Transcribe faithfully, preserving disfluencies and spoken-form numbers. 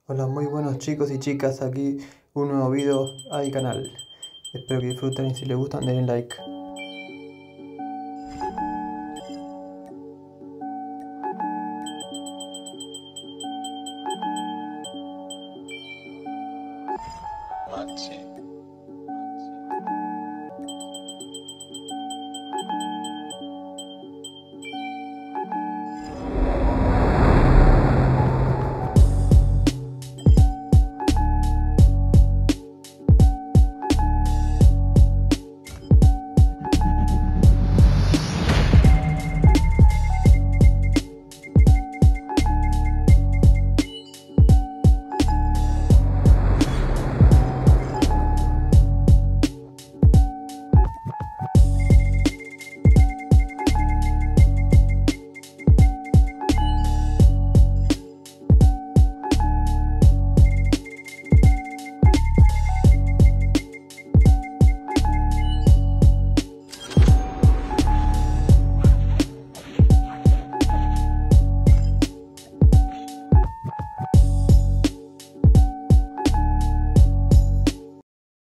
Hola, muy buenos chicos y chicas, aquí un nuevo video al canal. Espero que disfruten y si les gustan denle like. Maxi.